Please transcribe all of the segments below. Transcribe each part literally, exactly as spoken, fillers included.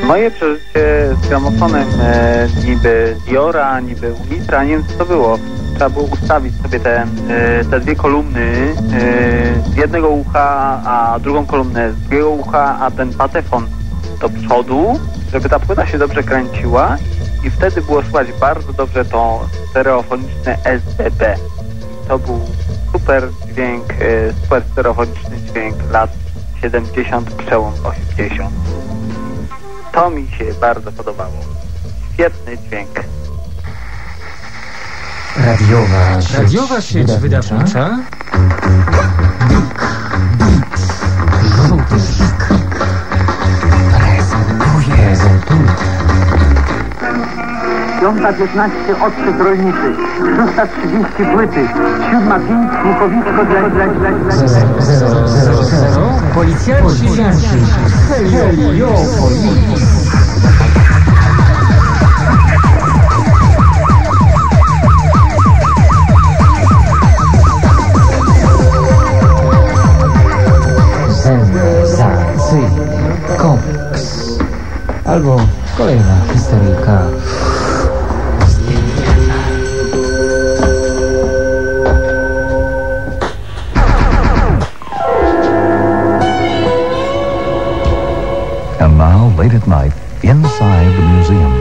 Moje przeżycie z gramofonem e, niby Diora, niby Unitra, nie wiem co to było. Trzeba było ustawić sobie te, e, te dwie kolumny e, z jednego ucha, a drugą kolumnę z drugiego ucha, a ten patefon do przodu, żeby ta płyta się dobrze kręciła i wtedy było słychać bardzo dobrze to stereofoniczne S D B. To był super dźwięk, e, super stereofoniczny dźwięk lat siedemdziesiątych, przełom osiemdziesiątych. To mi się bardzo podobało. Świetny dźwięk. Radiowa sieć, Radiowa sieć wydawnicza, wydawnicza. Żółty Zik prezentuje, prezentuje. Piąta piętnaście odczyt rolniczy, szósta trzydzieści płyty, siódma pięć słuchowisko dla dla dla dla zero zero zero zero Policjanci Heliopolis. Sensacyjny komiks. Albo kolejna historyjka. And now, late at night, inside the museum.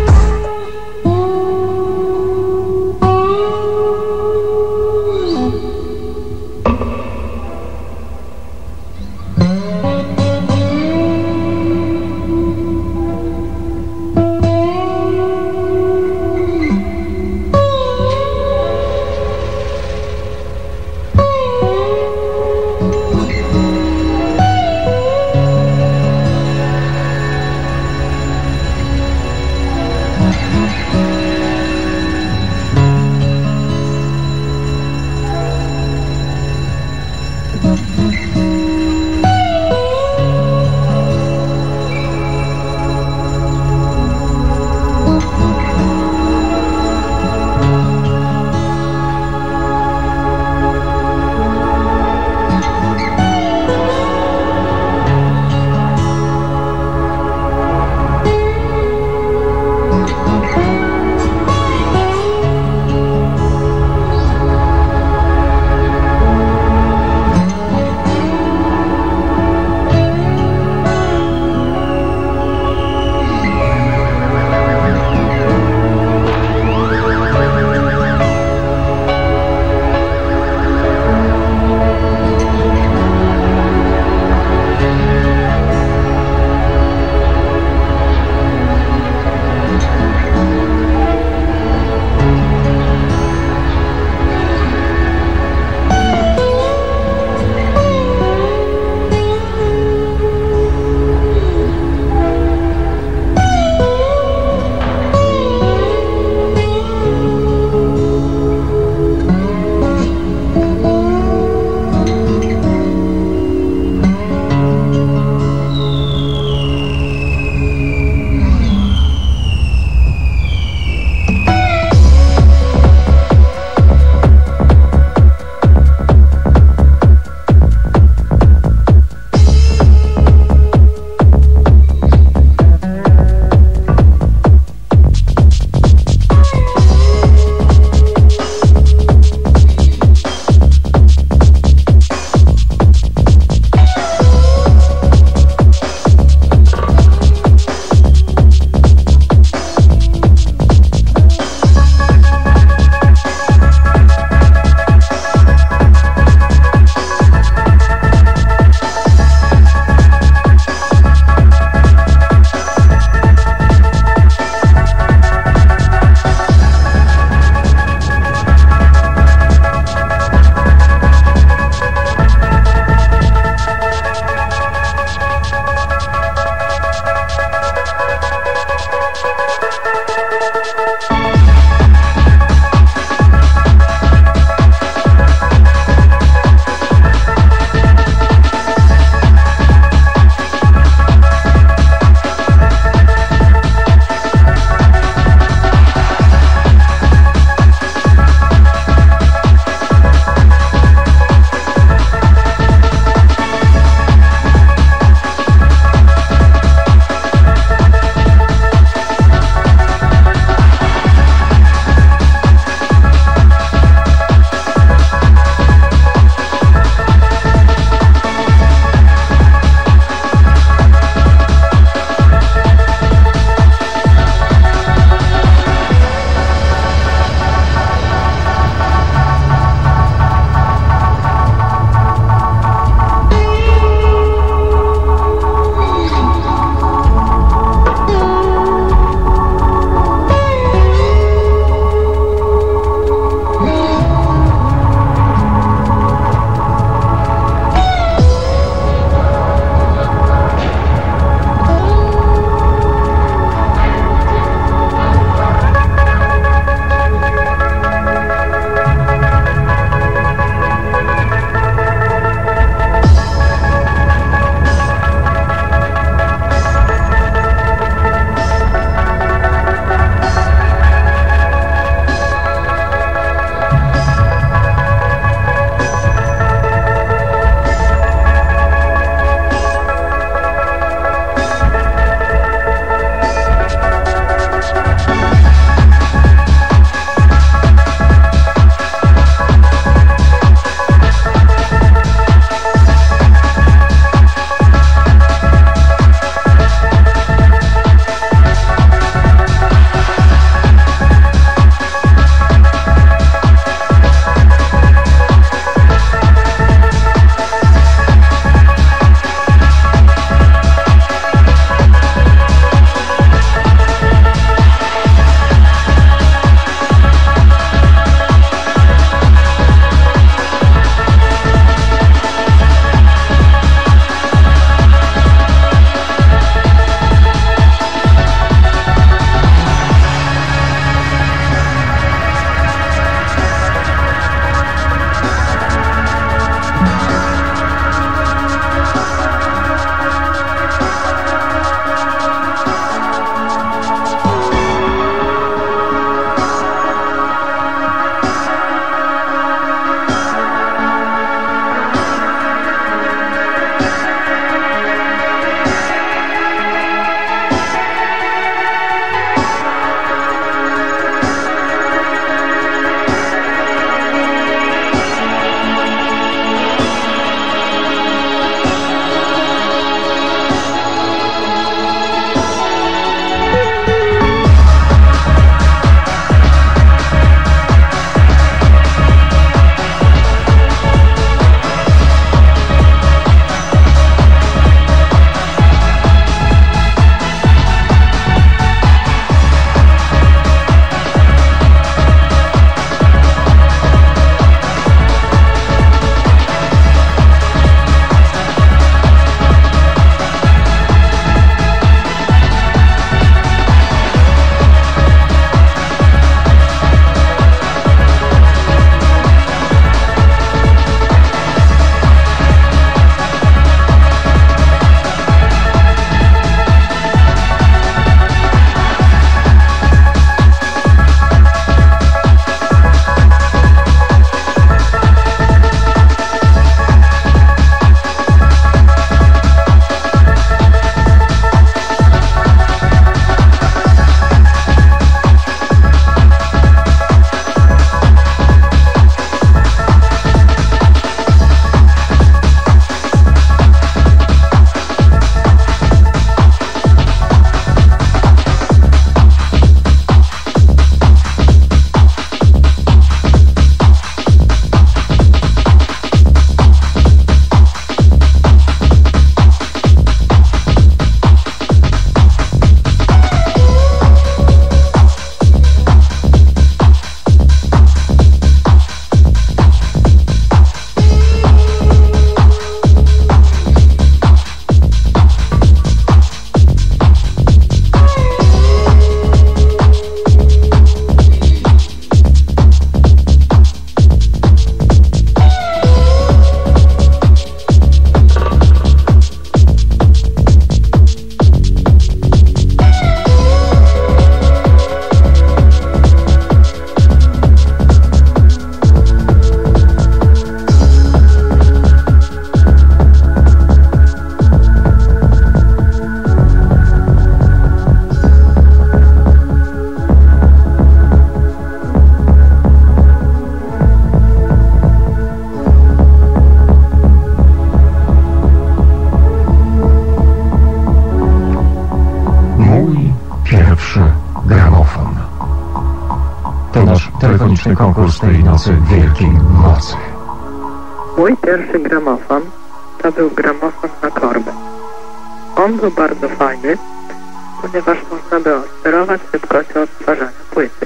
telefoniczny konkurs tej nocy wielkiej mocy. Mój pierwszy gramofon to był gramofon na korbę. On był bardzo fajny, ponieważ można było sterować szybkością odtwarzania płyty.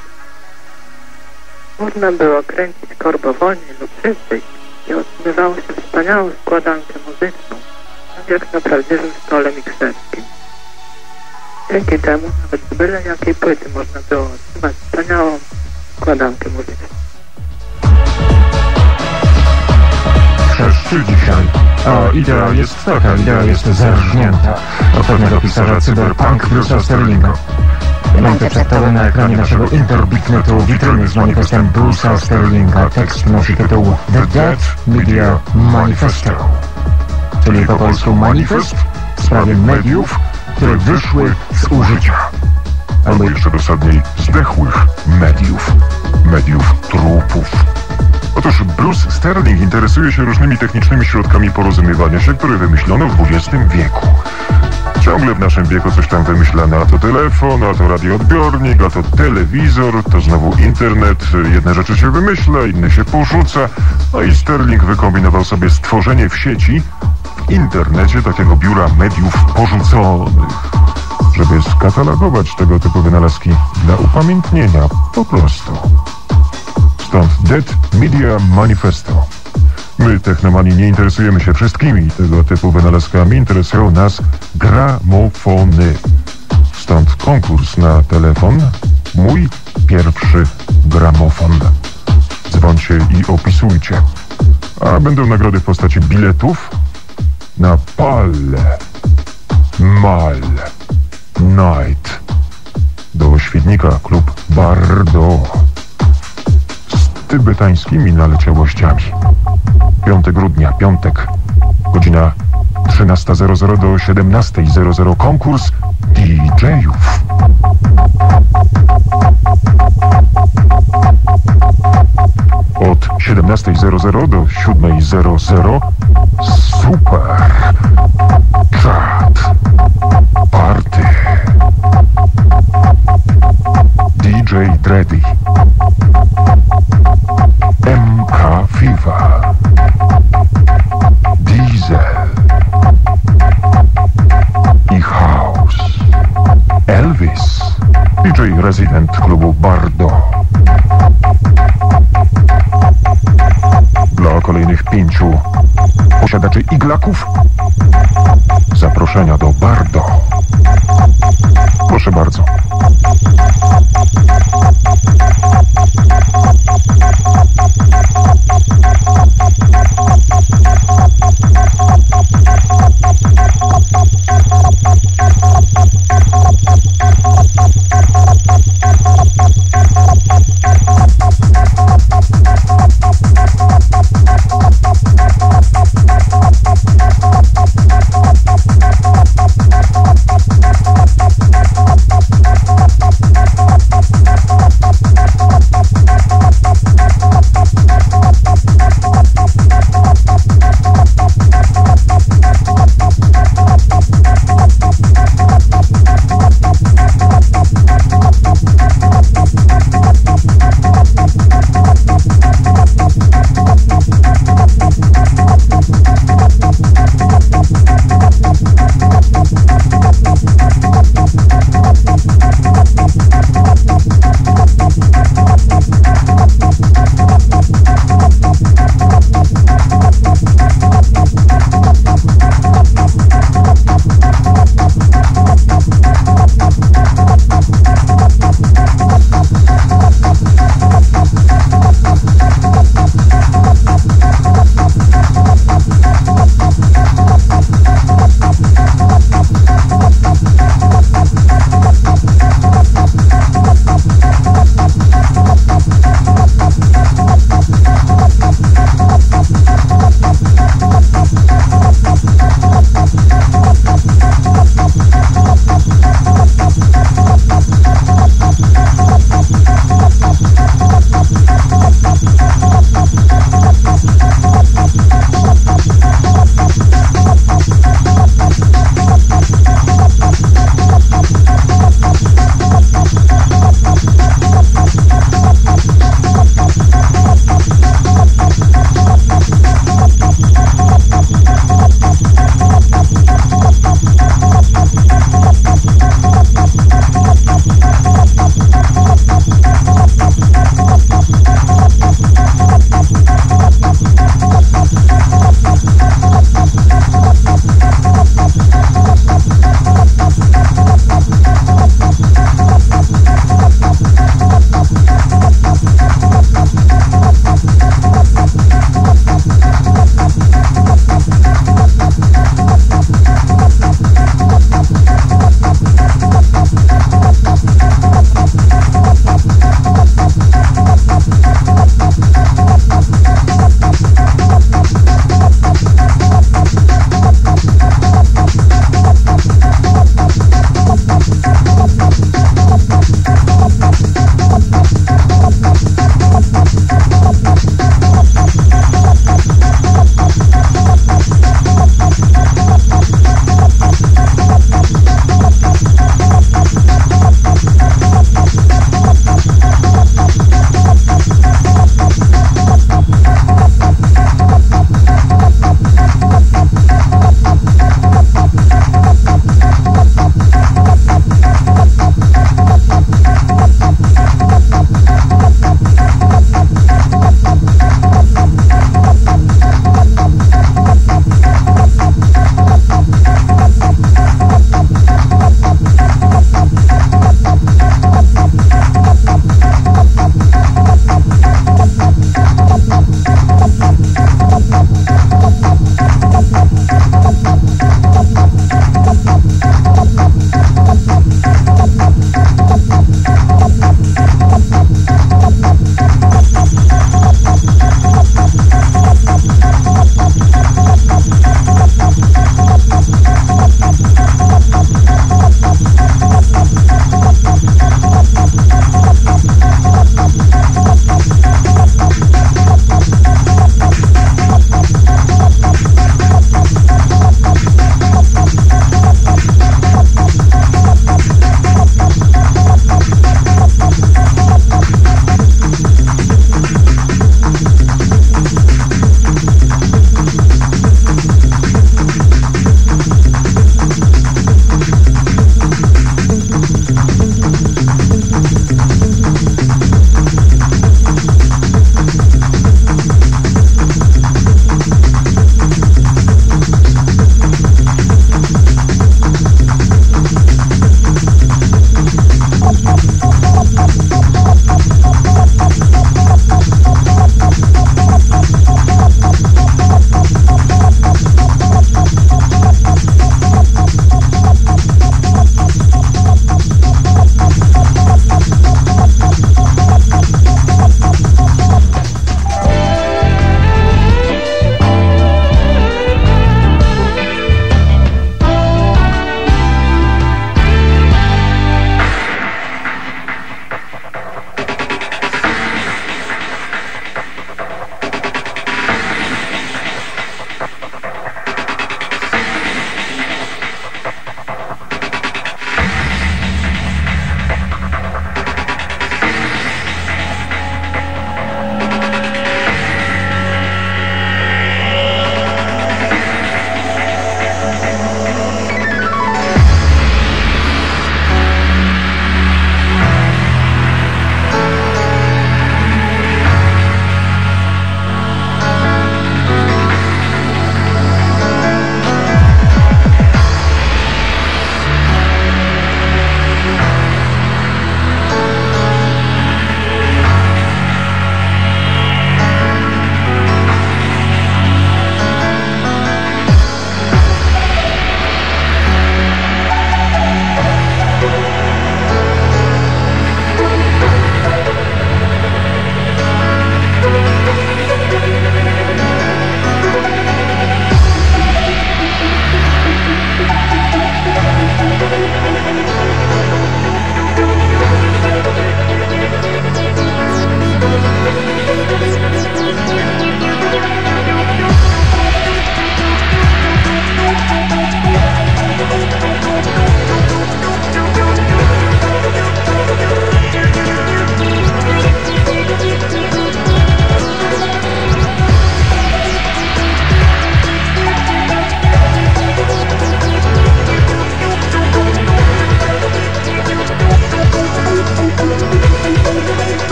Można było kręcić korbą wolniej lub szybciej i otrzymywało się wspaniałą składankę muzyczną, tak jak na prawdziwym stole mikserskim. Dzięki temu nawet z byle jakiej płyty można było otrzymać wspaniałą składankę muzyczną. Chrzeszczy dzisiaj. A idea jest taka, idea jest zerżnięta od pewnego pisarza cyberpunk Bruce'a Sterlinga. Rękę przed tobą na ekranie naszego interbitnetu witryny z manifestem Bruce'a Sterlinga. Tekst nosi tytuł The Dead Media Manifesto, czyli po polsku manifest w sprawie mediów, które wyszły z użycia. Albo jeszcze dosadniej zdechłych mediów. Mediów trupów. Otóż Bruce Sterling interesuje się różnymi technicznymi środkami porozumiewania się, które wymyślono w dwudziestym wieku. Ciągle w naszym wieku coś tam wymyślane, a to telefon, a to radioodbiornik, a to telewizor, to znowu internet. Jedne rzeczy się wymyśla, inne się porzuca. No i Sterling wykombinował sobie stworzenie w sieci, w internecie, takiego biura mediów porzuconych, żeby skatalogować tego typu wynalazki dla upamiętnienia, po prostu. Stąd Dead Media Manifesto. My, technomani, nie interesujemy się wszystkimi tego typu wynalazkami, interesują nas gramofony. Stąd konkurs na telefon. Mój pierwszy gramofon. Dzwońcie i opisujcie. A będą nagrody w postaci biletów na Pal, Mal, Night do Świdnika, klub Bardo z tybetańskimi naleciałościami. piątego grudnia, piątek, godzina trzynasta zero zero do siedemnasta zero zero. Konkurs D J-ów. Od siedemnasta zero zero do siódma zero zero super chat party D J Dreddy, M K Fiva, Diesel i House, Elvis, D J Resident klubu Bardo. Dla kolejnych pięciu posiadaczy iglaków zaproszenia do Bardo. Proszę bardzo.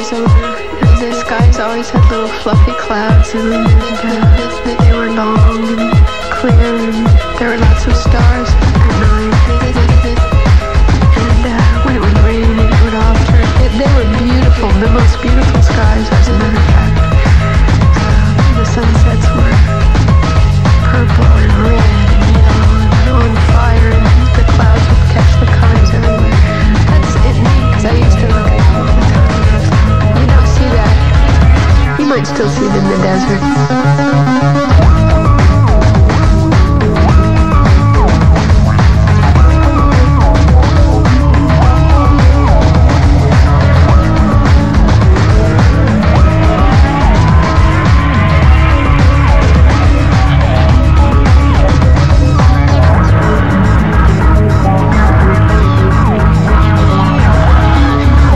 so the skies always had little fluffy clouds in them, and uh, they were long and clear, and there were lots of stars at night. And uh, when it would rain, it would all turn. It, they were beautiful, the most beautiful skies, as a matter of fact. Uh, the sunsets were purple and red and yellow and on fire, and the clouds would catch the colors everywhere. That's it neat, because I used to look at them all the time. You don't see that. You might still see them in the desert.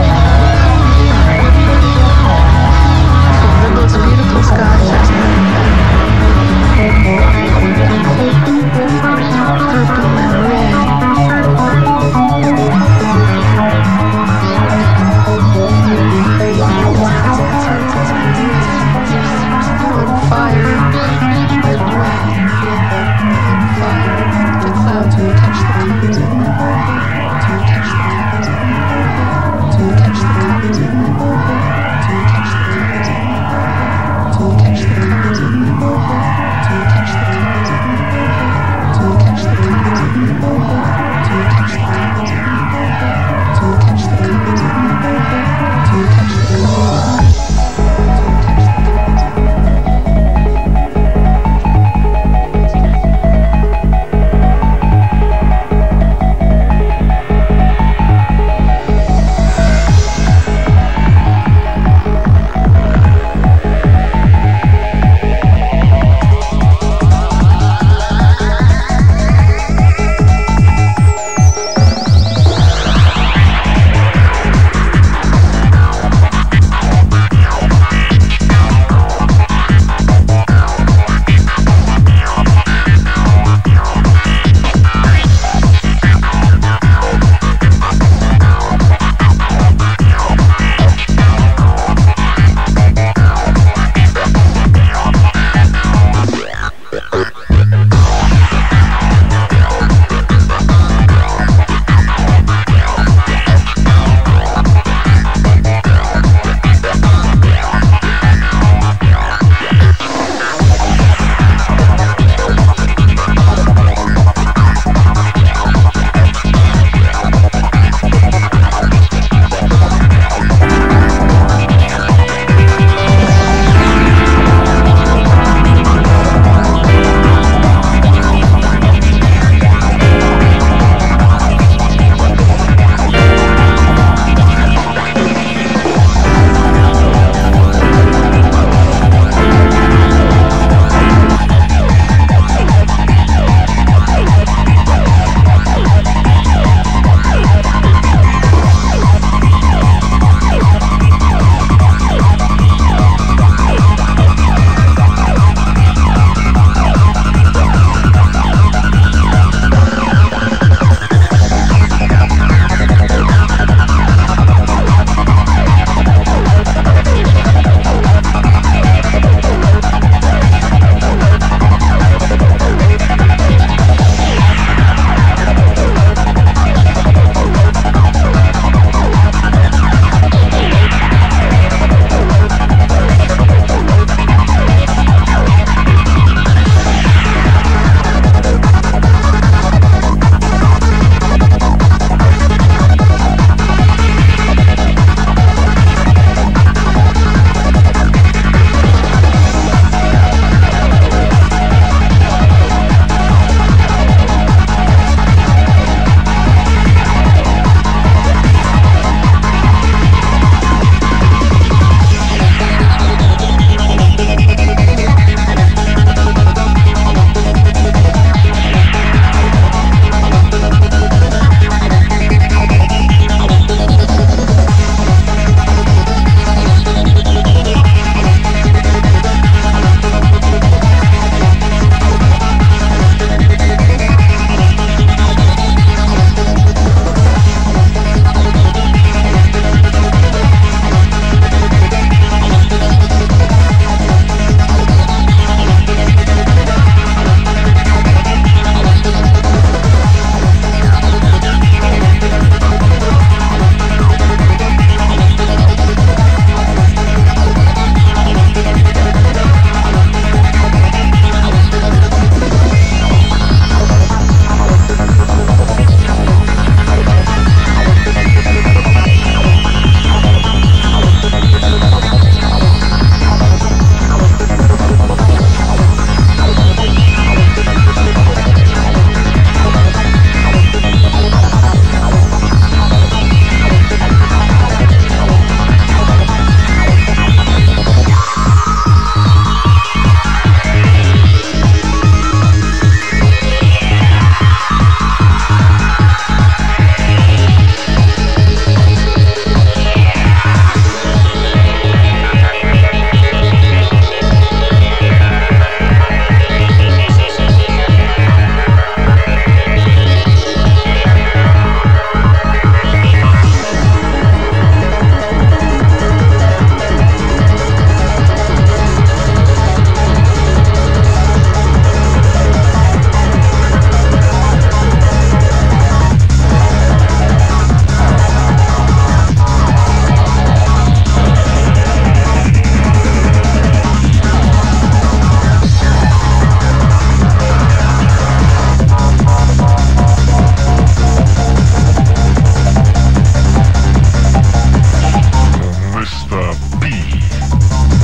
Skies, as a matter of fact.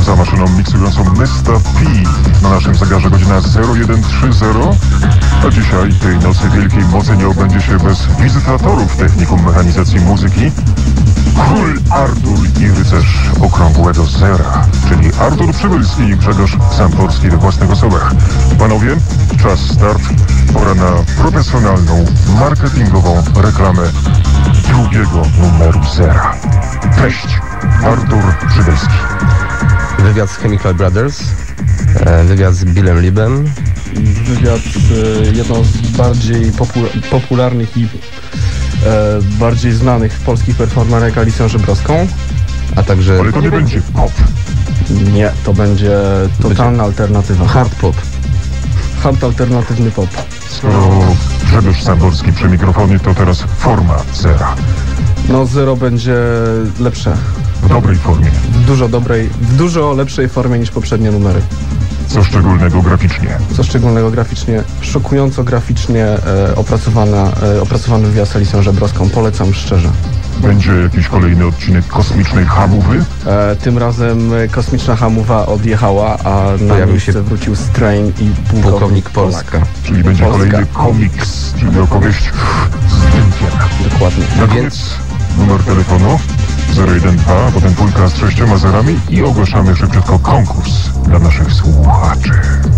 Za maszyną miksującą Mista P. Na naszym zegarze godzina zero jeden trzydzieści. A dzisiaj tej nocy wielkiej mocy nie obędzie się bez wizytatorów technikum mechanizacji muzyki. Król Artur i rycerz okrągłego zera, czyli Artur Przybylski i Grzegorz Samporski we własnych osobach. Panowie, czas start. Pora na profesjonalną, marketingową reklamę drugiego numeru zera. Cześć, Artur Przybylski. Wywiad z Chemical Brothers, e, wywiad z Billem Libem. Wywiad z jedną z bardziej popu- popularnych i e, bardziej znanych polskich performerek Alicją Żebrowską. A także... Ale to nie będzie pop. Nie, to będzie totalna alternatywa. Hard pop. Hard alternatywny pop. Skoro Grzegorz Samporski przy mikrofonie, to teraz forma zera. No zero będzie lepsze. W dobrej formie. W dużo dobrej, w dużo lepszej formie niż poprzednie numery. Co szczególnego graficznie? Co szczególnego graficznie, szokująco graficznie e, opracowana, e, opracowany wywiad z Alicją Żebrowską. Polecam szczerze. Będzie jakiś kolejny odcinek kosmicznej hamowy? E, tym razem kosmiczna hamowa odjechała, a na Pojawił miejsce się wrócił Strain i pułkownik, pułkownik Polska. Czyli będzie Polska. kolejny komiks, czyli opowieść z dymkiem. Dokładnie. Na koniec numer telefonu zero jeden dwa, a potem pulka z sześcioma zerami i ogłaszamy szybciutko konkurs dla naszych słuchaczy.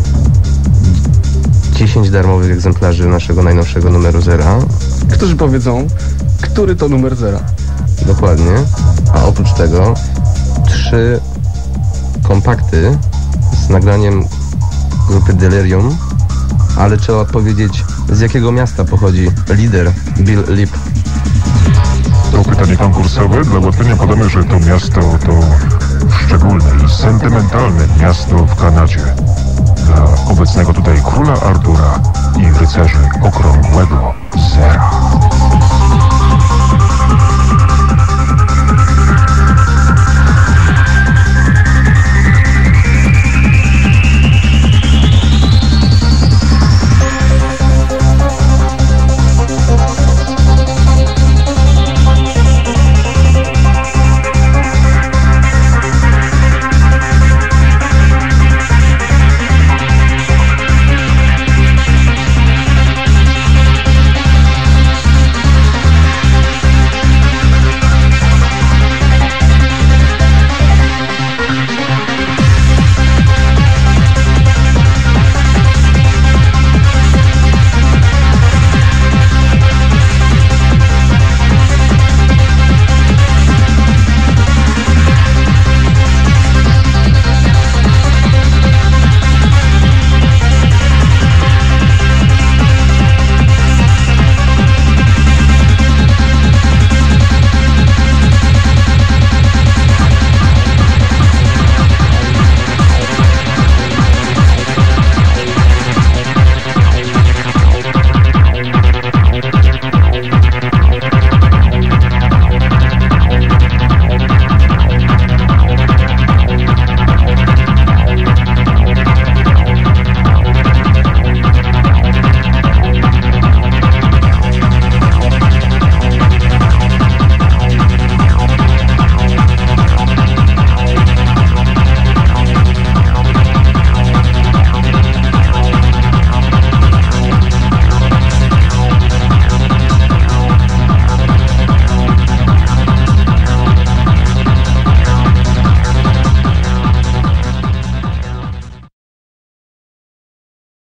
dziesięć darmowych egzemplarzy naszego najnowszego numeru zera. Którzy powiedzą, który to numer zera. Dokładnie. A oprócz tego trzy kompakty z nagraniem grupy Delirium, ale trzeba powiedzieć, z jakiego miasta pochodzi lider Bill Lip. To pytanie konkursowe. Dla ułatwienia podamy, że to miasto to szczególne i sentymentalne miasto w Kanadzie. Dla obecnego tutaj króla Artura i rycerzy okrągłego zera.